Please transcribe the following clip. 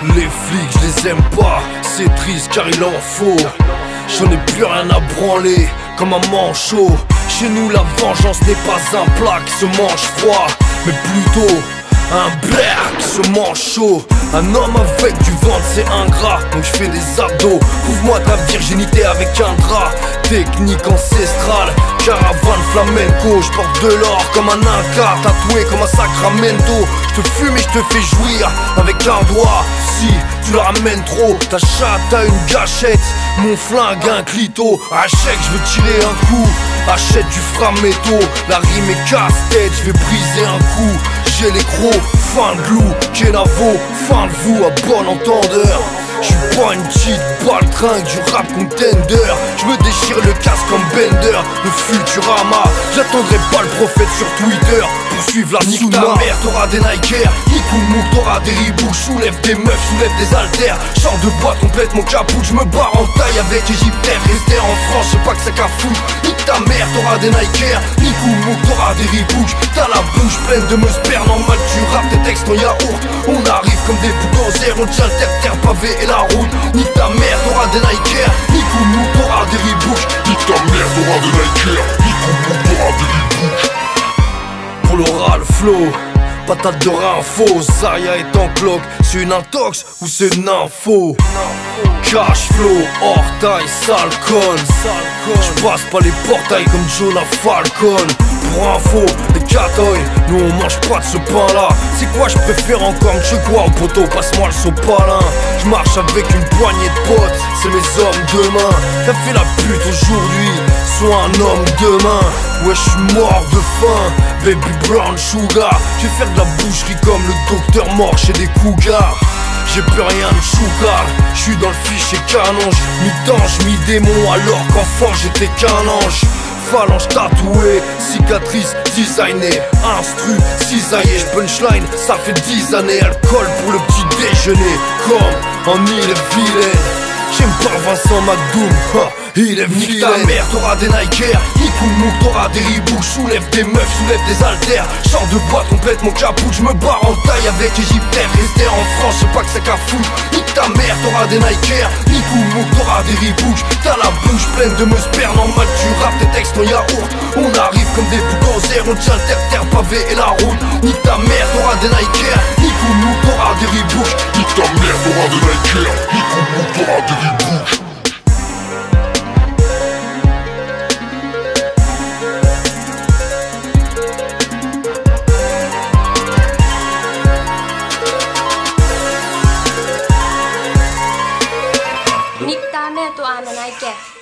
Les flics, je les aime pas, c'est triste car il en faut. J'en ai plus rien à branler, comme un manchot. Chez nous la vengeance n'est pas un plat qui se mange froid, mais plutôt un blaire qui se mange chaud. Un homme avec du ventre c'est ingrat, donc je fais des abdos. Couvre-moi ta virginité avec un drap. Technique ancestrale, caravane flamenco. Je porte de l'or comme un inca, tatoué comme un Sacramento. Je te fume et je te fais jouir avec un doigt. Si tu la ramènes trop, ta chatte a une gâchette, mon flingue un clito. Achète, je veux tirer un coup, achète du framéto. La rime est casse-tête, je vais briser un coup. J'ai les crocs, fin de loup, Kenavo, fin de vous, à bon entendeur. J'suis pas une petite baltringue du rap contender. J'me déchire le casque comme Bender, le Futurama. J'attendrai pas le prophète sur Twitter pour suivre la nique ta mère, t'auras des Nike Air, Nikoumou, t'auras des Reebok. Soulève des meufs, soulève des haltères. Chant de boîte complètement capoute, j'me barre en taille avec Égyptaire. Rester en France, j'sais pas que c'est qu'à foutre. Nique ta mère, t'auras des Nike Air, Nikoumou, t'auras des Reebok. T'as la bouche pleine de meusper, normal tu rappes tes textes en yaourt. On arrive comme des bulldozers, on tient le terre pavé et la route. Nique ta mère, t'auras des Nike Air, Nikoumou, t'auras des Reebok. Nique ta mère, t'auras des Nike Air, Nikoumou, t'auras des Reebok. Pour l'oral flow, patate de rein faux. Zarya est en cloque, c'est une intox ou c'est une info. Cash flow, hors taille, sale conne. J'passe pas les portails comme Jonah Falcon. Pour info, les catoy, nous on mange pas de ce pain là. C'est quoi je préfère encore me quoi au poteau, passe-moi le sopalin. J'marche avec une poignée de potes, c'est mes hommes demain. T'as fait la pute aujourd'hui, sois un homme demain. Ouais j'suis mort de faim, baby brown sugar. Je vais faire de la boucherie comme le docteur mort chez des cougars. J'ai plus rien de choucal, j'suis dans le fichier canon. Mi-tange, mi-démon alors qu'enfant j'étais qu'un ange. Phalange tatouée, cicatrice designée, instru, cisaillé, punchline, ça fait 10 années. Alcool pour le petit déjeuner, comme en île-et-vilaine. J'aime pas Vincent McDoom, il est vilain. Nique ta mère, t'auras des Nike Air, Nikoumou, t'auras des Reebok. Soulève des meufs, soulève des haltères. Chant de boîte complètement capoute, j'me barre en taille avec Égyptaire. Rester en France, j'sais pas que c'est qu'à foutre. Nique ta mère, t'auras des Nike Air, Nikoumou, t'auras des Reebok. T'as la bouche pleine de meusper, normal tu rappes tes textes en yaourt. On arrive comme des bulldozers, on tient le terre pavé et la route. Nique ta mère, t'auras des Nike Air, Nikoumou, t'auras des Reebok. Nique ta mère, t'auras des Nike Air, Nikoumou, t'auras des Reebok. Nique ta mère, toi, Nike Air.